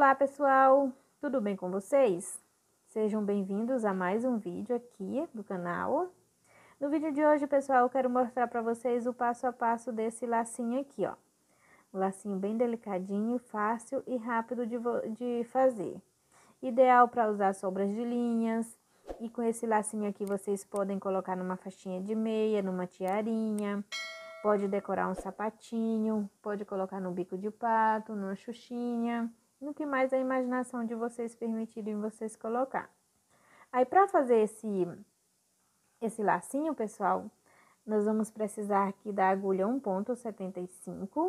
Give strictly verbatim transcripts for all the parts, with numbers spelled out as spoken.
Olá pessoal, tudo bem com vocês? Sejam bem-vindos a mais um vídeo aqui do canal. No vídeo de hoje, pessoal, eu quero mostrar para vocês o passo a passo desse lacinho aqui, ó. Um lacinho bem delicadinho, fácil e rápido de, de fazer. Ideal para usar sobras de linhas. E com esse lacinho aqui vocês podem colocar numa faixinha de meia, numa tiarinha. Pode decorar um sapatinho, pode colocar no bico de pato, numa xuxinha. No que mais a imaginação de vocês permitirem vocês colocar. Aí, para fazer esse, esse lacinho, pessoal, nós vamos precisar aqui da agulha um ponto setenta e cinco.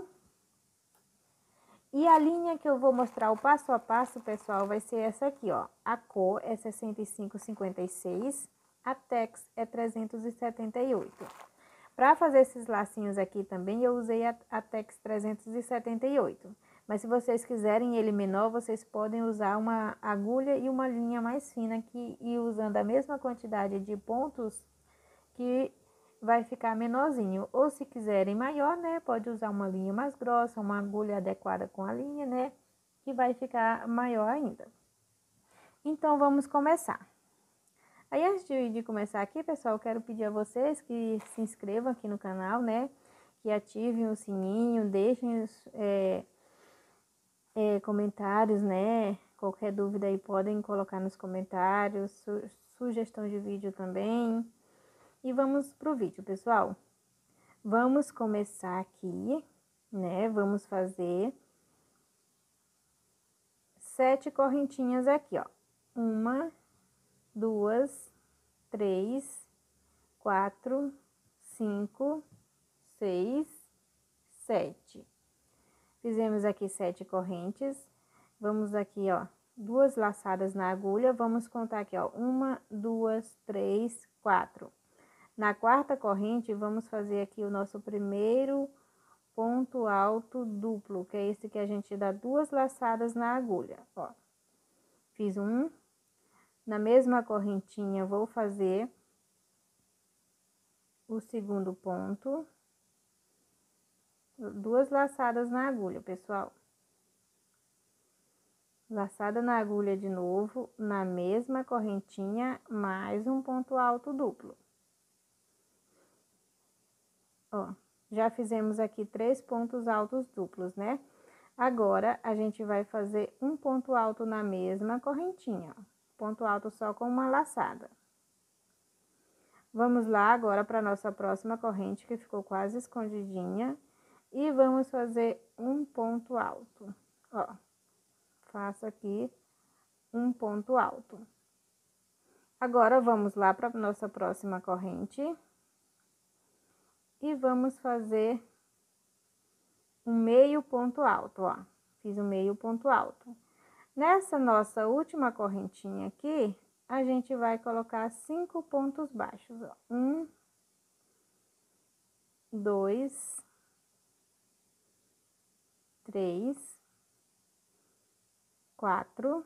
E a linha que eu vou mostrar o passo a passo, pessoal, vai ser essa aqui, ó. A cor é sessenta e cinco cinquenta e seis, a tex é trezentos e setenta e oito. Para fazer esses lacinhos aqui também, eu usei a, a tex trezentos e setenta e oito. Mas se vocês quiserem ele menor, vocês podem usar uma agulha e uma linha mais fina, que e usando a mesma quantidade de pontos, que vai ficar menorzinho. Ou se quiserem maior, né, pode usar uma linha mais grossa, uma agulha adequada com a linha, né, que vai ficar maior ainda. Então, vamos começar. Aí, antes de, de começar aqui, pessoal, eu quero pedir a vocês que se inscrevam aqui no canal, né, que ativem o sininho, deixem os... É, É, comentários, né? Qualquer dúvida aí podem colocar nos comentários, su sugestão de vídeo também. E vamos pro vídeo, pessoal. Vamos começar aqui, né? Vamos fazer sete correntinhas aqui, ó. Uma, duas, três, quatro, cinco, seis, sete. Fizemos aqui sete correntes, vamos aqui, ó, duas laçadas na agulha, vamos contar aqui, ó, uma, duas, três, quatro. Na quarta corrente, vamos fazer aqui o nosso primeiro ponto alto duplo, que é esse que a gente dá duas laçadas na agulha, ó. Fiz um, na mesma correntinha, vou fazer o segundo ponto. Duas laçadas na agulha, pessoal. Laçada na agulha de novo, na mesma correntinha, mais um ponto alto duplo. Ó, já fizemos aqui três pontos altos duplos, né? Agora, a gente vai fazer um ponto alto na mesma correntinha, ó. Ponto alto só com uma laçada. Vamos lá agora para nossa próxima corrente, que ficou quase escondidinha. E vamos fazer um ponto alto, ó, faço aqui um ponto alto. Agora, vamos lá para nossa próxima corrente. E vamos fazer um meio ponto alto, ó, fiz um meio ponto alto. Nessa nossa última correntinha aqui, a gente vai colocar cinco pontos baixos, ó, um, dois, três, quatro,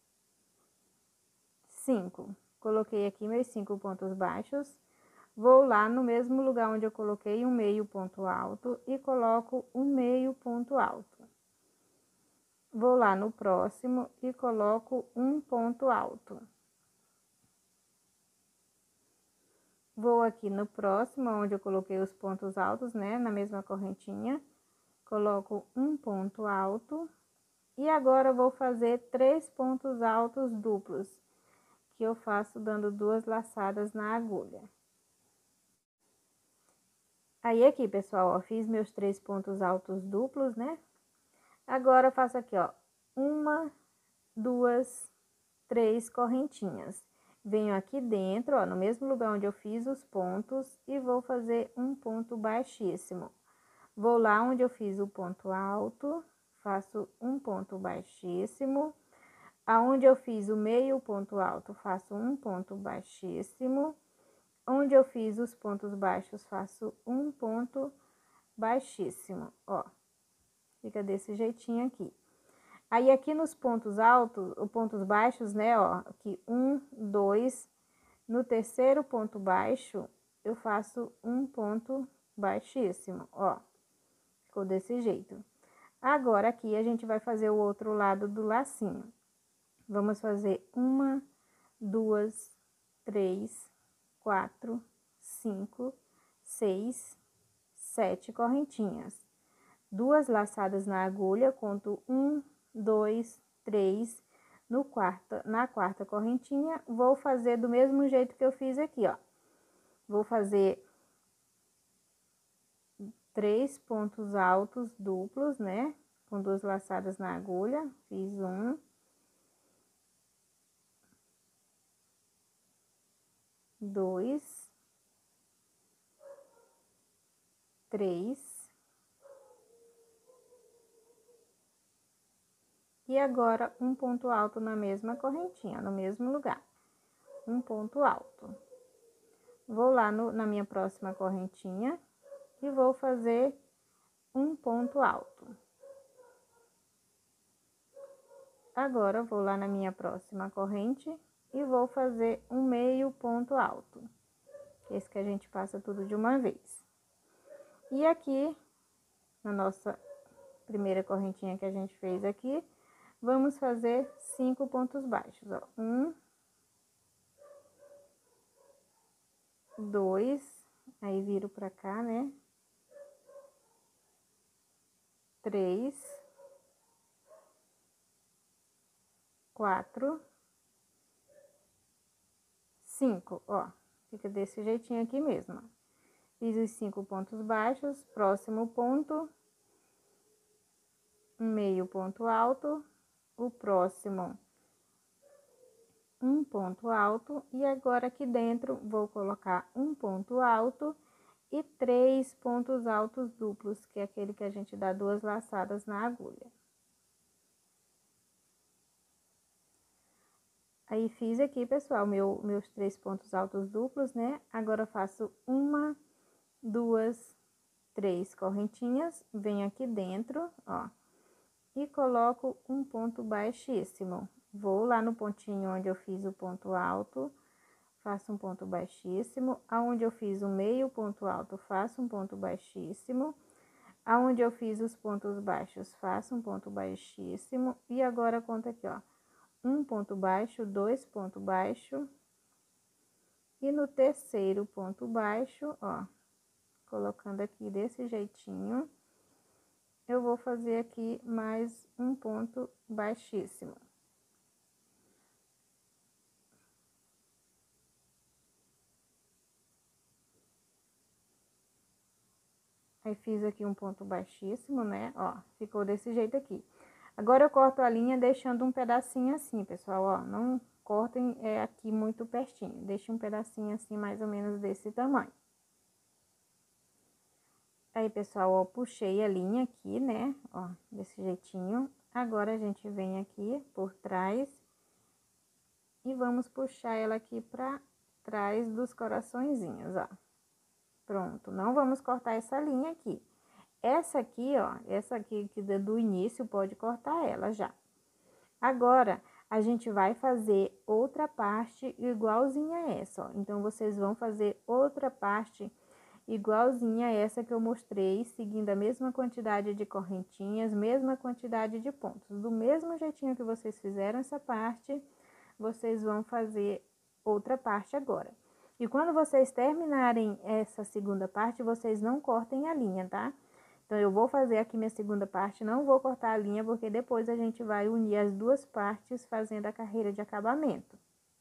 cinco. Coloquei aqui meus cinco pontos baixos. Vou lá no mesmo lugar onde eu coloquei um meio ponto alto e coloco um meio ponto alto. Vou lá no próximo e coloco um ponto alto. Vou aqui no próximo, onde eu coloquei os pontos altos, né, na mesma correntinha. Coloco um ponto alto. E agora, vou fazer três pontos altos duplos, que eu faço dando duas laçadas na agulha. Aí, aqui, pessoal, ó, fiz meus três pontos altos duplos, né? Agora, eu faço aqui, ó, uma, duas, três correntinhas. Venho aqui dentro, ó, no mesmo lugar onde eu fiz os pontos, e vou fazer um ponto baixíssimo. Vou lá onde eu fiz o ponto alto, faço um ponto baixíssimo. Aonde eu fiz o meio ponto alto, faço um ponto baixíssimo. Onde eu fiz os pontos baixos, faço um ponto baixíssimo, ó. Fica desse jeitinho aqui. Aí, aqui nos pontos altos, os pontos baixos, né, ó, aqui um, dois. No terceiro ponto baixo, eu faço um ponto baixíssimo, ó. Ficou desse jeito. Agora, aqui, a gente vai fazer o outro lado do lacinho. Vamos fazer uma, duas, três, quatro, cinco, seis, sete correntinhas. Duas laçadas na agulha, conto um, dois, três. No quarta, na quarta correntinha, vou fazer do mesmo jeito que eu fiz aqui, ó. Vou fazer três pontos altos duplos, né? Com duas laçadas na agulha, fiz um. Dois. Três. E agora, um ponto alto na mesma correntinha, no mesmo lugar. Um ponto alto. Vou lá no, na minha próxima correntinha e vou fazer um ponto alto. Agora, vou lá na minha próxima corrente e vou fazer um meio ponto alto. Esse que a gente passa tudo de uma vez. E aqui, na nossa primeira correntinha que a gente fez aqui, vamos fazer cinco pontos baixos, ó. Um, dois, aí viro pra cá, né? Três, quatro, cinco, ó. Fica desse jeitinho aqui mesmo, ó. Fiz os cinco pontos baixos, próximo ponto, um meio ponto alto, o próximo um ponto alto, e agora aqui dentro vou colocar um ponto alto e três pontos altos duplos, que é aquele que a gente dá duas laçadas na agulha. Aí, fiz aqui, pessoal, meu, meus três pontos altos duplos, né? Agora, eu faço uma, duas, três correntinhas, venho aqui dentro, ó, e coloco um ponto baixíssimo. Vou lá no pontinho onde eu fiz o ponto alto, faço um ponto baixíssimo. Aonde eu fiz o meio ponto alto, faço um ponto baixíssimo. Aonde eu fiz os pontos baixos, faço um ponto baixíssimo. E agora, conta aqui, ó. Um ponto baixo, dois pontos baixos. E no terceiro ponto baixo, ó, colocando aqui desse jeitinho, eu vou fazer aqui mais um ponto baixíssimo. Aí, fiz aqui um ponto baixíssimo, né? Ó, ficou desse jeito aqui. Agora, eu corto a linha deixando um pedacinho assim, pessoal, ó. Não cortem é, aqui muito pertinho. Deixe um pedacinho assim, mais ou menos desse tamanho. Aí, pessoal, ó, puxei a linha aqui, né? Ó, desse jeitinho. Agora, a gente vem aqui por trás e vamos puxar ela aqui pra trás dos coraçõezinhos, ó. Pronto, não vamos cortar essa linha aqui. Essa aqui, ó, essa aqui que do início, pode cortar ela já. Agora, a gente vai fazer outra parte igualzinha a essa, ó. Então, vocês vão fazer outra parte igualzinha a essa que eu mostrei, seguindo a mesma quantidade de correntinhas, mesma quantidade de pontos. Do mesmo jeitinho que vocês fizeram essa parte, vocês vão fazer outra parte agora. E quando vocês terminarem essa segunda parte, vocês não cortem a linha, tá? Então, eu vou fazer aqui minha segunda parte, não vou cortar a linha, porque depois a gente vai unir as duas partes fazendo a carreira de acabamento.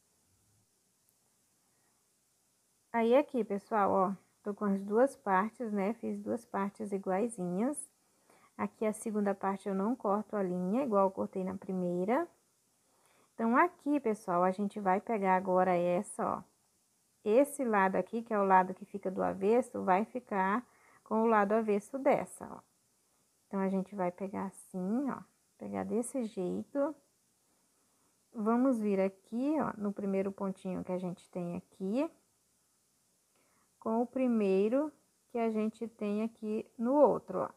Aí, aqui, pessoal, ó, tô com as duas partes, né? Fiz duas partes iguaizinhas. Aqui, a segunda parte, eu não corto a linha, igual eu cortei na primeira. Então, aqui, pessoal, a gente vai pegar agora essa, ó. Esse lado aqui, que é o lado que fica do avesso, vai ficar com o lado avesso dessa, ó. Então, a gente vai pegar assim, ó, pegar desse jeito. Vamos vir aqui, ó, no primeiro pontinho que a gente tem aqui, com o primeiro que a gente tem aqui no outro, ó.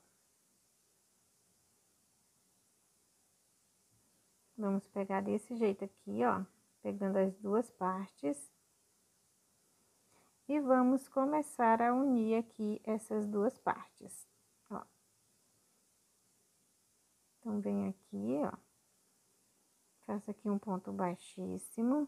Vamos pegar desse jeito aqui, ó, pegando as duas partes. E vamos começar a unir aqui essas duas partes, ó. Então, vem aqui, ó. Faço aqui um ponto baixíssimo.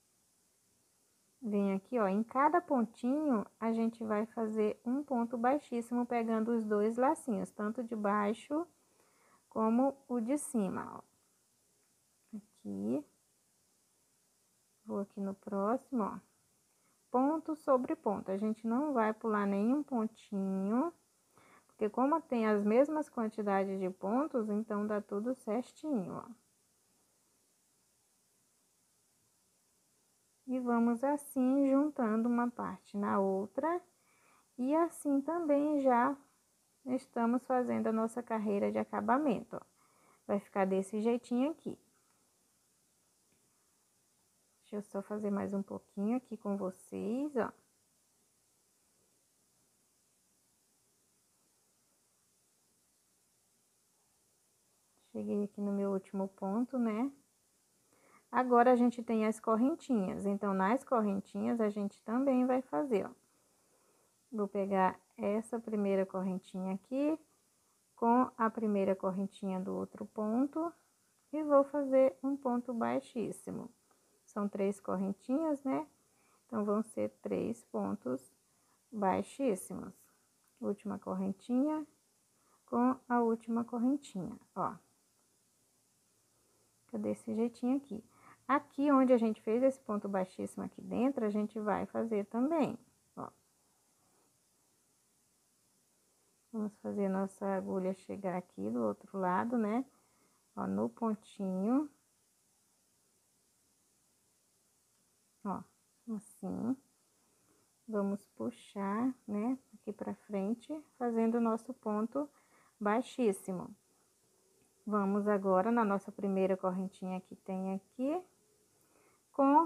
Vem aqui, ó, em cada pontinho, a gente vai fazer um ponto baixíssimo, pegando os dois lacinhos, tanto de baixo como o de cima, ó. Aqui. Vou aqui no próximo, ó. Ponto sobre ponto. A gente não vai pular nenhum pontinho, porque como tem as mesmas quantidades de pontos, então dá tudo certinho, ó. E vamos assim, juntando uma parte na outra. E assim também já estamos fazendo a nossa carreira de acabamento, ó. Vai ficar desse jeitinho aqui. Deixa eu só fazer mais um pouquinho aqui com vocês, ó. Cheguei aqui no meu último ponto, né? Agora, a gente tem as correntinhas. Então, nas correntinhas, a gente também vai fazer, ó. Vou pegar essa primeira correntinha aqui com a primeira correntinha do outro ponto e vou fazer um ponto baixíssimo. São três correntinhas, né? Então, vão ser três pontos baixíssimos. Última correntinha com a última correntinha, ó. Fica desse jeitinho aqui. Aqui, onde a gente fez esse ponto baixíssimo aqui dentro, a gente vai fazer também, ó. Vamos fazer nossa agulha chegar aqui do outro lado, né? Ó, no pontinho. Ó, assim. Vamos puxar, né, aqui pra frente, fazendo o nosso ponto baixíssimo. Vamos agora na nossa primeira correntinha que tem aqui, com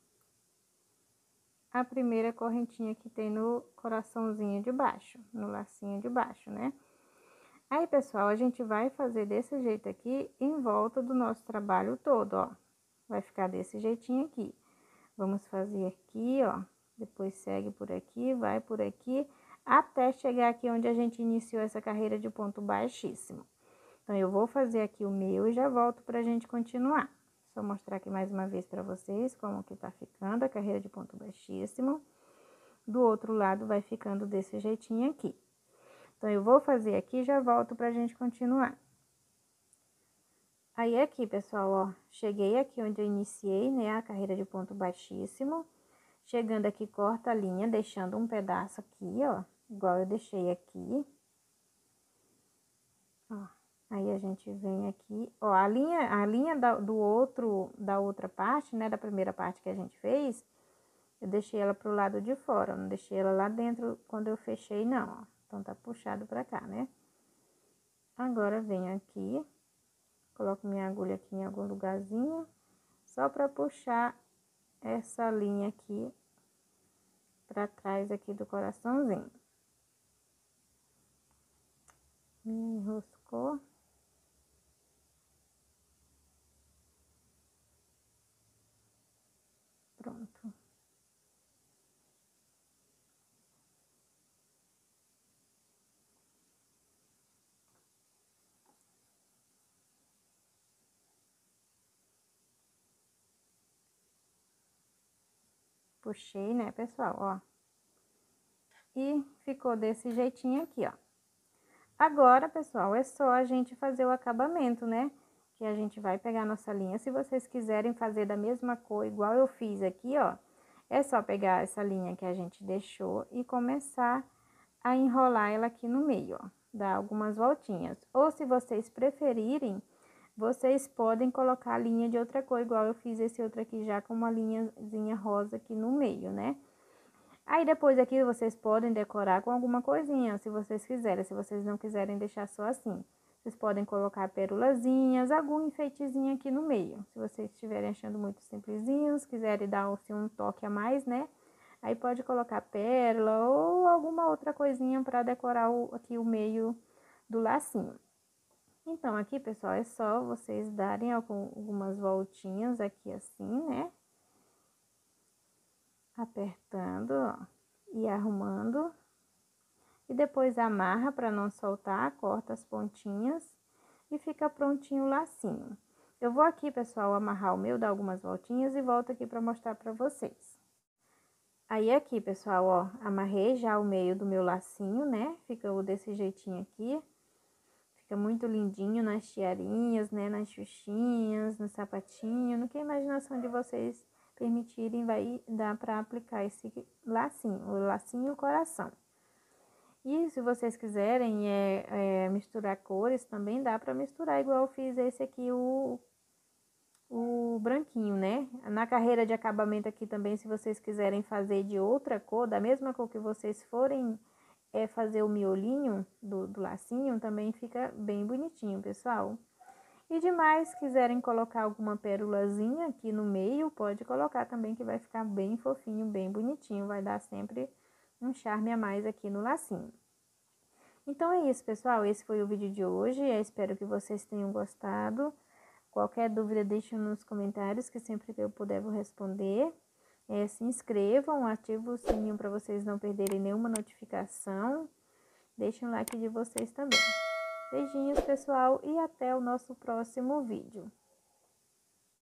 a primeira correntinha que tem no coraçãozinho de baixo, no lacinho de baixo, né? Aí, pessoal, a gente vai fazer desse jeito aqui em volta do nosso trabalho todo, ó. Vai ficar desse jeitinho aqui. Vamos fazer aqui, ó. Depois segue por aqui, vai por aqui, até chegar aqui onde a gente iniciou essa carreira de ponto baixíssimo. Então, eu vou fazer aqui o meu e já volto pra gente continuar. Só mostrar aqui mais uma vez pra vocês como que tá ficando a carreira de ponto baixíssimo. Do outro lado, vai ficando desse jeitinho aqui. Então, eu vou fazer aqui e já volto pra gente continuar. Aí, aqui, pessoal, ó, cheguei aqui onde eu iniciei, né, a carreira de ponto baixíssimo. Chegando aqui, corta a linha, deixando um pedaço aqui, ó, igual eu deixei aqui. Ó, aí a gente vem aqui, ó, a linha, a linha da, do outro, da outra parte, né, da primeira parte que a gente fez, eu deixei ela pro lado de fora, não deixei ela lá dentro quando eu fechei, não, ó. Então, tá puxado pra cá, né? Agora, venho aqui, coloco minha agulha aqui em algum lugarzinho, só pra puxar essa linha aqui pra trás aqui do coraçãozinho. Me enroscou. Pronto. Puxei, né, pessoal, ó. E ficou desse jeitinho aqui, ó. Agora, pessoal, é só a gente fazer o acabamento, né? Que a gente vai pegar a nossa linha. Se vocês quiserem fazer da mesma cor, igual eu fiz aqui, ó, é só pegar essa linha que a gente deixou e começar a enrolar ela aqui no meio, ó. Dar algumas voltinhas. Ou, se vocês preferirem, vocês podem colocar a linha de outra cor, igual eu fiz esse outro aqui já com uma linhazinha rosa aqui no meio, né? Aí, depois aqui, vocês podem decorar com alguma coisinha, se vocês quiserem. Se vocês não quiserem deixar só assim. Vocês podem colocar perulazinhas, algum enfeitezinho aqui no meio. Se vocês estiverem achando muito simplesinhos, quiserem dar assim, um toque a mais, né? Aí, pode colocar pérola ou alguma outra coisinha para decorar o, aqui o meio do lacinho. Então, aqui, pessoal, é só vocês darem algumas voltinhas aqui assim, né? Apertando, ó, e arrumando. E depois amarra para não soltar, corta as pontinhas e fica prontinho o lacinho. Eu vou aqui, pessoal, amarrar o meu, dar algumas voltinhas e volto aqui para mostrar para vocês. Aí aqui, pessoal, ó, amarrei já o meio do meu lacinho, né? Ficou desse jeitinho aqui. Fica muito lindinho nas tiarinhas, né? Nas xuxinhas, no sapatinho, no que a imaginação de vocês permitirem, vai dar para aplicar esse lacinho, o lacinho coração. E se vocês quiserem é, é, misturar cores, também dá para misturar, igual eu fiz esse aqui, o, o branquinho, né? Na carreira de acabamento aqui também, se vocês quiserem fazer de outra cor, da mesma cor que vocês forem é, fazer o miolinho do, do lacinho, também fica bem bonitinho, pessoal. E demais, quiserem colocar alguma pérolazinha aqui no meio, pode colocar também, que vai ficar bem fofinho, bem bonitinho, vai dar sempre um charme a mais aqui no lacinho. Então é isso, pessoal, esse foi o vídeo de hoje, eu espero que vocês tenham gostado. Qualquer dúvida, deixem nos comentários, que sempre que eu puder vou responder. É, se inscrevam, ativem o sininho para vocês não perderem nenhuma notificação. Deixem o like de vocês também. Beijinhos, pessoal, e até o nosso próximo vídeo.